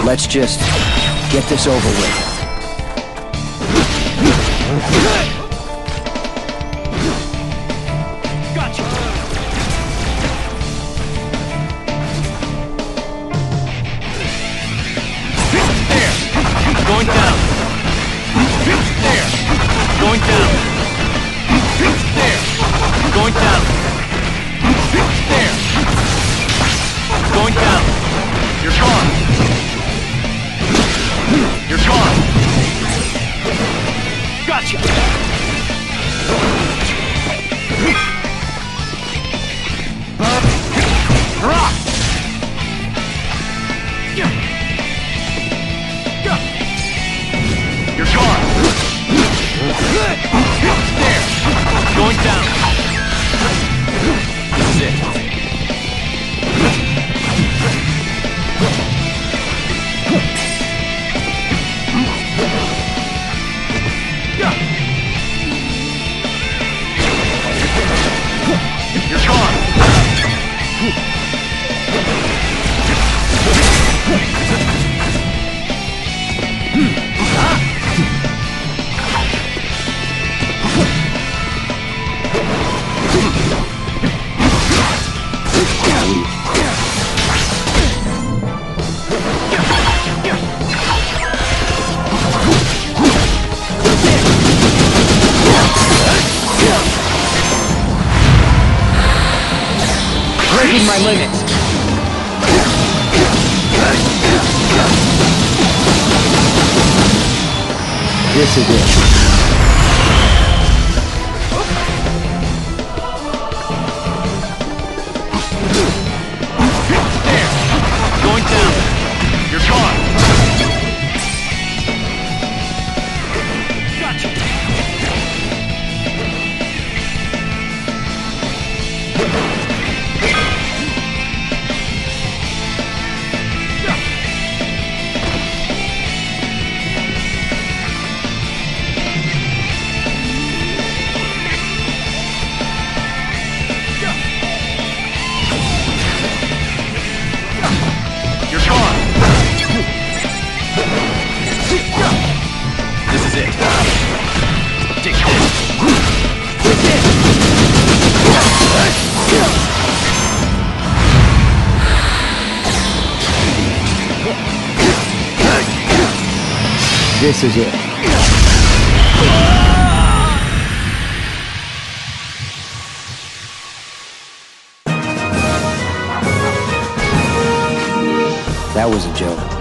Let's just get this over with. Gotcha! There! Going down! There! Going down! There! Going down! There! Going down! You're gone! You're gone! Gotcha! Rock! You're gone! There! Going down! That's it. You're gone! Breaking my limits. This is it. There! Going down! You're gone! Gotcha! You're gone! This is it. Take This is it. That was a joke.